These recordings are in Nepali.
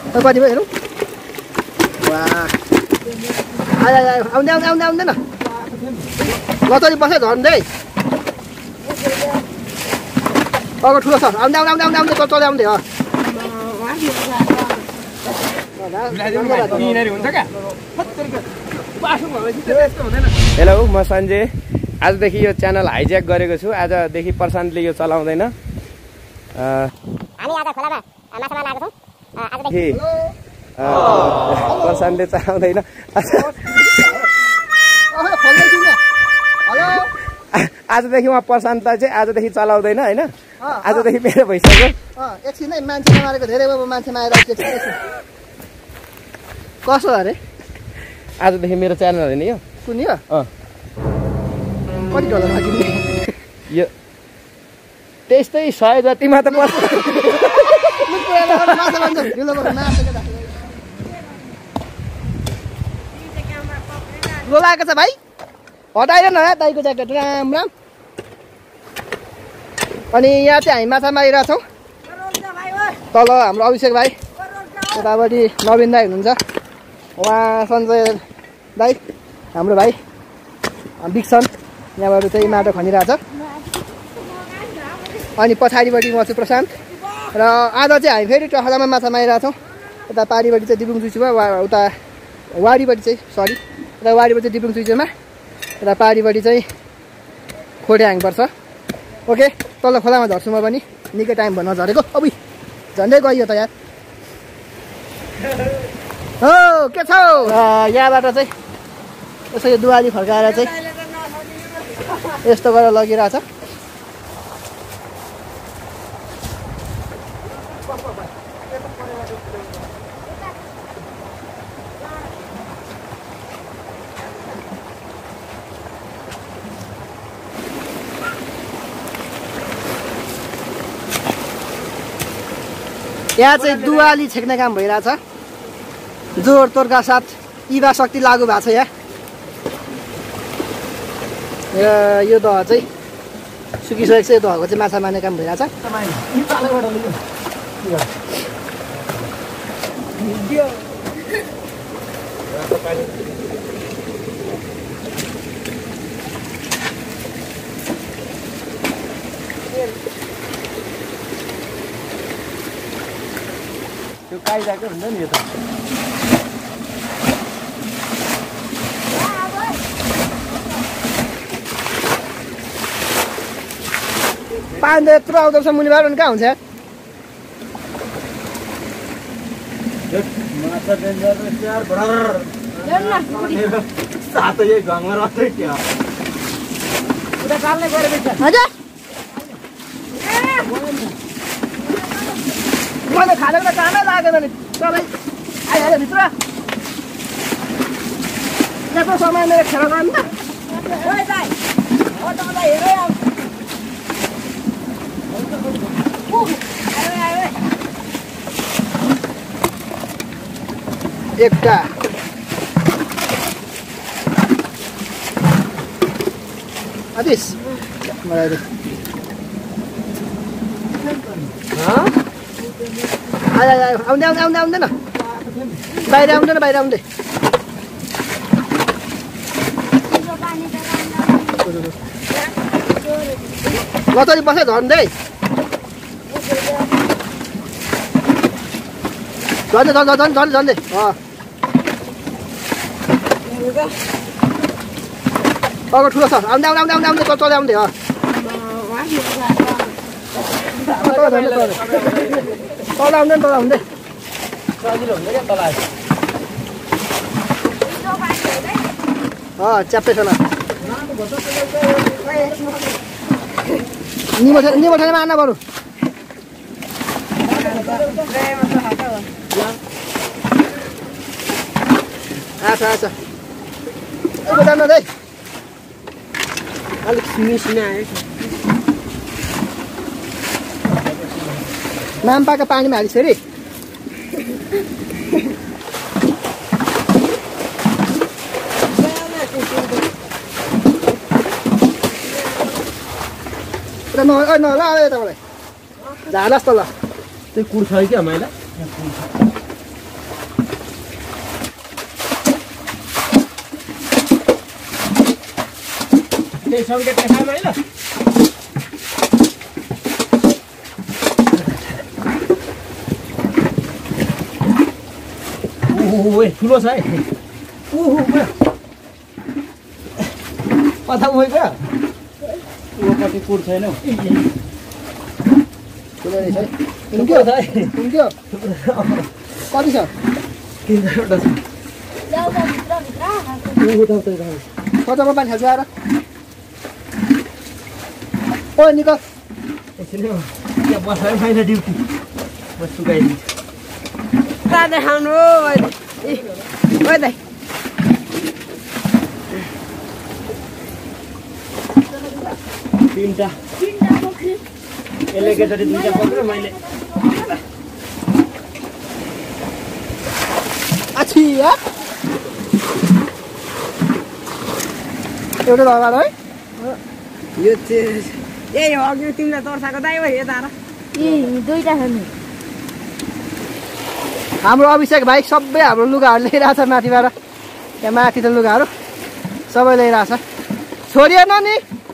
कति भयो हेरौँ आउँदै आउँदै आउँदैन लचरी बस्दै झर्दै अगर ठुलो छ आउँदै आउँदै आउँदै आउँदै चल्दै आउँदै हो हेलो म सञ्जय आजदेखि यो च्यानल हाइज्याक गरेको छु आजदेखि प्रशान्तले यो चलाउँदैन हामी आज खोलामा माछा मार्न आएको छौं आजदेखि प्रशान्तले चलाउँदैन आजदेखि म प्रशान्तलाई चाहिँ आजदेखि चलाउँदैन हैन आजदेखि मेरो भइसक्यो एकछिन है मान्छे नमारेको धेरै अब मान्छे मारेर कसो अरे आजदेखि मेरो च्यानल होइन यो कुन यो कति डलर किन्ने यो त्यस्तै 100 जतिमा त पर्छ लागेको छ भाइ हटाएर न दाइको ज्याकेट राम राम अनि यहाँ चाहिँ हामी माछा मारिरहेछौँ तल हाम्रो अभिषेक भाइ यतापट्टि नवीन दाई हुनुहुन्छ उहाँ सञ्जय दाई हाम्रो भाइ विक्सन यहाँबाट चाहिँ माटो खनिरहेछ अनि पछाडिपट्टि म चाहिँ प्रशान्त र आज चाहिँ हामी फेरि टहलामा माछा मारिरहेछौँ यता पारिपट्टि चाहिँ दिपुङ चुचुमा उता वाडीपट्टि चाहिँ सरी यता वाडीपट्टि चाहिँ दिपुङ चुचुमा यता पारिपट्टि चाहिँ खोटे हाँग पर्छ ओके तल खोलामा झर्छु म पनि निकै टाइम भन्न झरेको अब झन्डै गइयो त यार हो के छ यहाँबाट चाहिँ यसो यो दुवाली फर्काएर चाहिँ यस्तो गरेर लगिरहेछ यहाँ चाहिँ दुवाली छेक्ने काम भइरहेछ जोड तोडका साथ इवा शक्ति लागु भएको छ यहाँ यो दह चाहिँ सुकिसकेको छ यो दहको चाहिँ माछा मार्ने काम भइरहेछ त्यो काइदाको हुन्छ नि यो त पानी त यत्रो आउँदो रहेछ मुनिबाट अनि कहाँ हुन्छ मैले खानेको त कामै लागेन नि तपाईँ आइहाल्यो भित्र यत्रो समय मेरो खेर गर्नु एउटा आदिस मलाई आउँदै आउँदै आउँदै आउँदैन बाहिर आउँदैन बाहिर आउँदै लचरी बस्दै झर्दै झन्दै झन्दै झन्दै झन्दै अगर ठुलो छ आउँदै आउँदै आउँदै आउँदै चल्दै आउँदै तल आउँदै तल आउँदै सजिलो हुन्छ क्या तल च्याप्पै छ निमो छैन मार्न बरु आछ आछ जानु है अलिक मिसिना आयो नाम्पाको पानीमा हालिस् फेरि नला यताबाट झार्लास् त ल त्यो कुर्छ कि मैले केही सङ्केत देखाएन है ल ओहो ठुलो छ है ओहो कता गयो पछि कुर छैन ठुलो रहेछ है कुन्क्यो कति छ कतामा पानी खाल्छु आएर ओ निकल एकछिन यहाँ बसाइ छैन ड्युटी म सुकाइदिन्छु देखाउनु तीनटा यसले एकैचोटि दुईटा पक्रो मैले आछि एउटा लगाएर है यो चाहिँ यही हो अघि तिमीलाई तर्साएको दाइ भयो यता दुईटा छ नि हाम्रो अभिषेक भाइ सबै हाम्रो लुगाहरू ल्याइरहेछ माथिबाट त्यहाँ माथि त लुगाहरू सबै ल्याइरहेछ छोरी हेर्न नि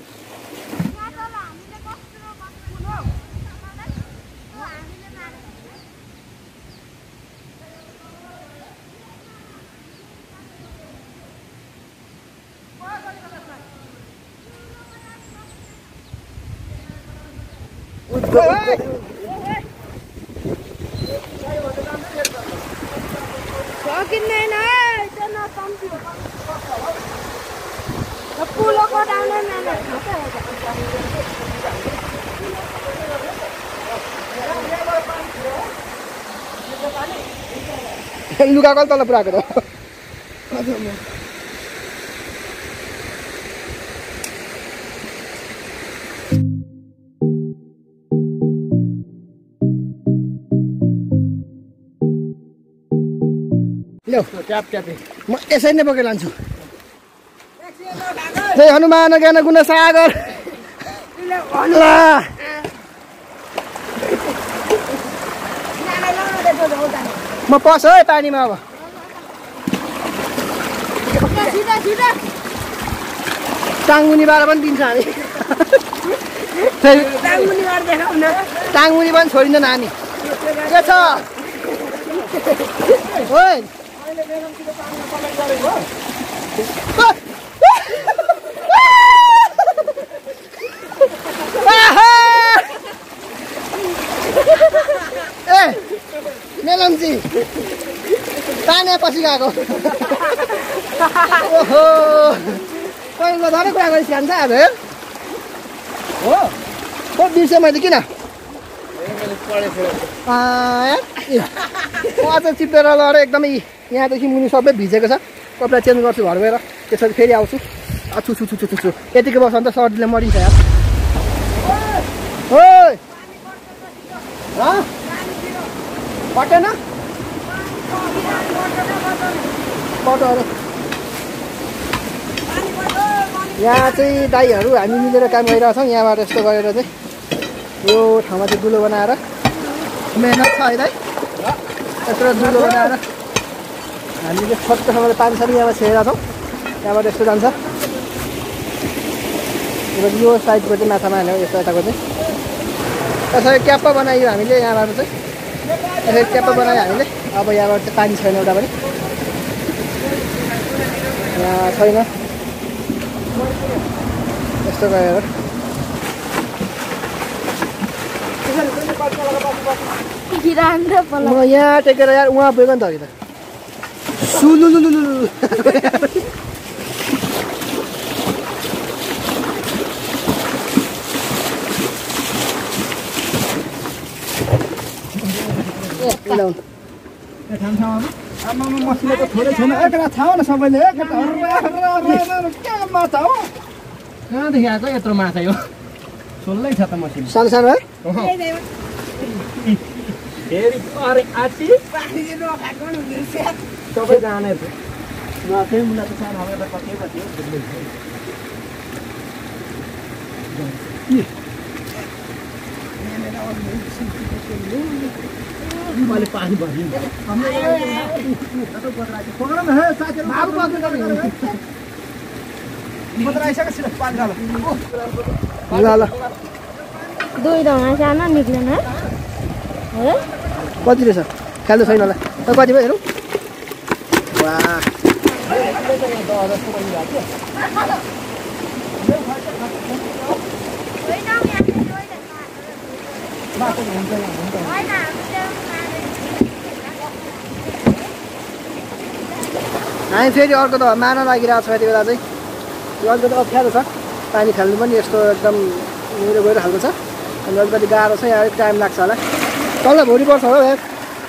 लुगा कल तल पुऱ्याएको त ट्याप ट्यापे म यसै नै बोकेर लान्छु जय हनुमान ज्ञान गुण सागर म पस है पानीमा अब टाङमुनिबाट पनि दिन्छ हामी टाङमुनि पनि छोडिँदैन हामी के छ ओइ ए मेलम्ची ताने पछि गएको ओहो पहिलो धरै कुरा गरेर खान्छ आज हो हो बिर्सेँ मैले किन अझ चिपेर लडेर एकदमै यहाँदेखि मुनि सबै भिजेको छ कपडा चेन्ज गर्छु घर गएर त्यसपछि फेरि आउँछु छु छु छु छु छु यतिकै बस्छ भने त सर्दीले मरिन्छ यार ओइ पटेन पटो यहाँ चाहिँ दाइहरू हामी मिलेर काम गरिरहेछौँ यहाँबाट यस्तो गरेर चाहिँ यो ठाउँमा चाहिँ दुलो बनाएर मेहनत छ है दाइ यत्रो दुलो बनाएर हामीले छोटोसँगले पानी सानी यहाँबाट छेडेर छौँ त्यहाँबाट यस्तो जान्छ यो साइडको चाहिँ माछामा हाल्यो यस्तो यताको चाहिँ यसरी क्याप्पा बनायो हामीले यहाँबाट चाहिँ यसरी क्याप्पा बनायो हामीले अब यहाँबाट चाहिँ पानी छैन एउटा पनि यहाँ छैन यस्तो गरेर म यहाँ टेकेर यार उहाँ पुगेको नि त अघि त सुलुलुलुलु मसिनो त थोरै छैन एकरा थाहा न सबैले माछा हो कहाँदेखि आएको यत्रो माछा यो सोल्लै छ त मसिनो सानो सानो है फेरि अरे आची सबै जाने माछै मुला त सानो अब यता कति कति मैले पानी भरिदिनु ल ल दुई ढङ्गा सानो निक्लेन है कति रहेछ ख्याल छैन होला कति भयो हेरौँ हामी फेरि अर्को त मार्न लागिरहेको छ यति बेला चाहिँ यो अलिकति अप्ठ्यारो छ पानी खेल्नु पनि यस्तो एकदम मेरो गएर खालको छ अनि अलिकति गाह्रो छ यहाँ अलिक टाइम लाग्छ होला तल भोलि पर्छ होला यार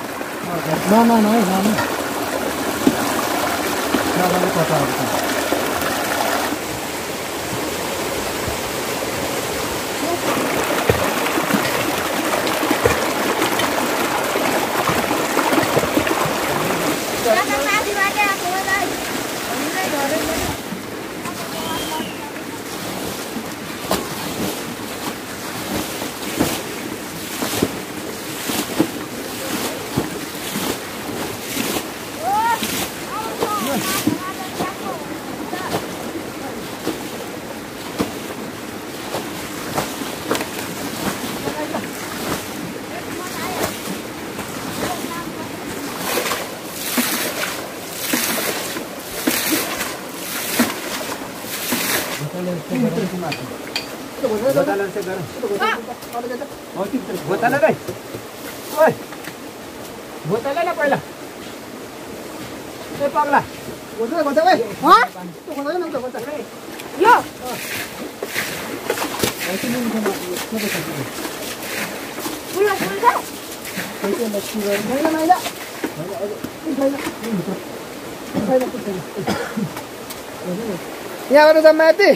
यहाँबाट जम्मा यति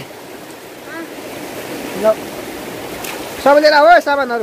सबै लिएर आऊ है सामानहरू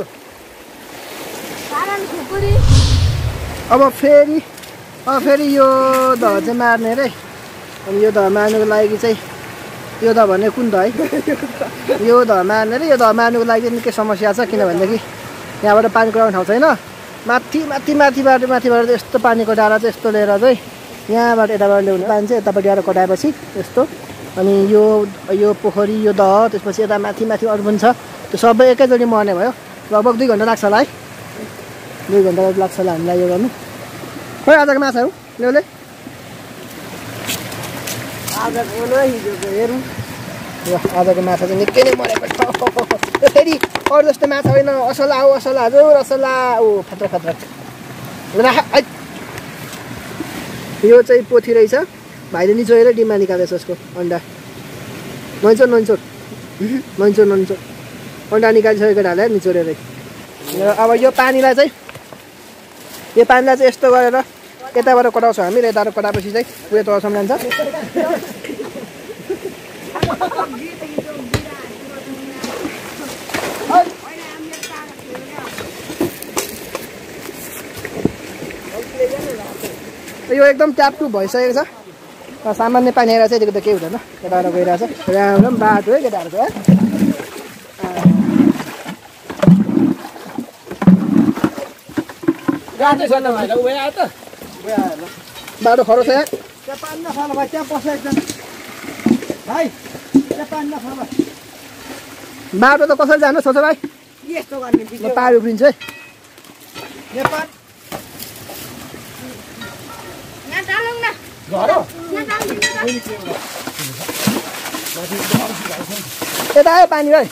अब फेरि यो दह चाहिँ मार्ने रे अनि यो दह मार्नुको लागि चाहिँ यो दह भन्ने कुन दह है यो दह मार्ने रे यो दह मार्नुको लागि चाहिँ निकै समस्या छ किनभनेदेखि यहाँबाट पानी कुराउने ठाउँ छैन माथिबाट यस्तो पानीको डाँडा चाहिँ यस्तो लिएर चाहिँ यहाँबाट यताबाट ल्याउने पानी चाहिँ यतापट्टि आएर कटाएपछि यस्तो अनि यो पोखरी यो दह त्यसपछि यता माथि अरू पनि छ त्यो सबै एकैचोटि मर्ने भयो लगभग 2 घन्टा लाग्छ होला है 2 घन्टा लाग्छ होला हामीलाई यो गर्नु खोइ आजको माछाहरू ल्याउले हेरौँ आजको माछा चाहिँ निकै नै मरेको छ फेरि अरू जस्तो माछा होइन असला हजुर असला खतरा यो चाहिँ पोथी रहेछ भाइले निचोएर डिममा निकालेछ उसको अन्डा नन्चोर अन्डा निकालिसकेको ढाले निचोरेर अब यो पानीलाई चाहिँ यस्तो गरेर यताबाट कटाउँछौँ हामी यताबाट कटाएपछि चाहिँ पुरै तलसम्म जान्छ यो एकदम ट्यापटुप भइसकेको छ सामान्य पानी आएर चाहिँ यतिको त केही हुँदैन केटाबाट गइरहेको छ राम्रो बाटो है केटाहरूको है बाटो खरो छ यहाँ बाटो त कसरी जानु सोच भाइ म पार उफ्रिन्छु है यता आयो पानी भाइ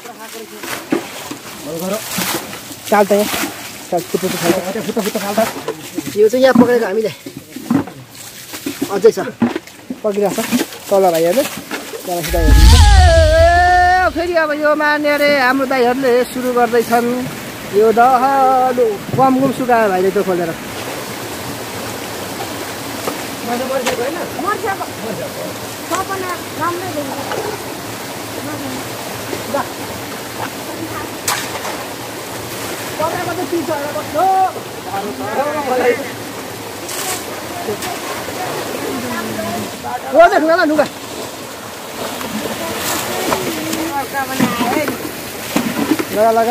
चाल त यहाँ यो चाहिँ यहाँ पक्रेको हामीले अझै छ पक्रिरहेको छ तल भाइहरूले त्यहाँबाट दाइहरू फेरि अब यो मार्ने अरे हाम्रो दाइहरूले सुरु गर्दैछन् यो दहलो कम सुकायो भाइले त्यो खोलेर ढुङ्गा लगा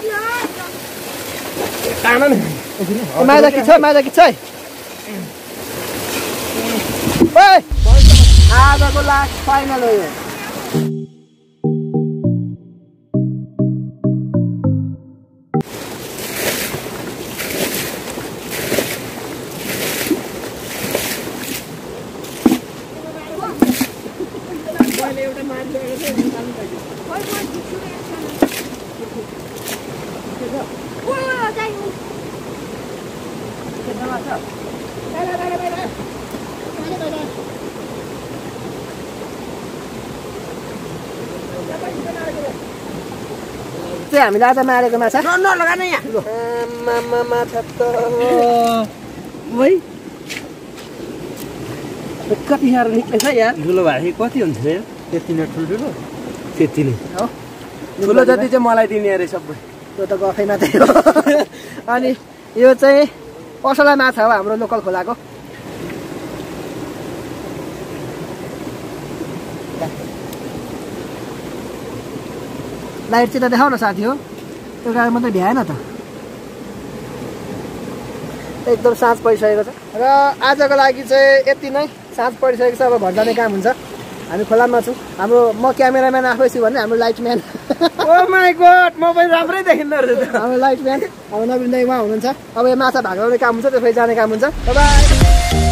माइला कि छ आजको लास्ट फाइनल हो यो चाहिँ हामीले आज मारेको माछा नलगा न यहाँ माछा त कति साह्रो निक्लेछ यार ठुलो भए कति हुन्छ रे त्यति नै ठुल्ठुलो त्यति नै हो ठुलो जति चाहिँ मलाई दिने अरे सबै त्यो त गफै मात्रै हो अनि यो चाहिँ असला माछा हो हाम्रो लोकल खोलाको लाइट चाहिँ त देखाउ न साथी हो त्यो कारण मात्रै भ्याएन त एकदम साँझ परिसकेको छ र आजको लागि चाहिँ यति नै साँझ परिसकेको छ अब घर जाने काम हुन्छ हामी खोलामा छौँ हाम्रो म क्यामेराम्यान आफै छु भने हाम्रो लाइटम्यान ओ माई गॉड म पनि राम्रै देखिन्न रहेछ हाम्रो लाइटम्यान अब नवीन दाइ उहाँ हुनुहुन्छ अब यो माछा भाग्ने काम हुन्छ त्यसपछि जाने काम हुन्छ बाइ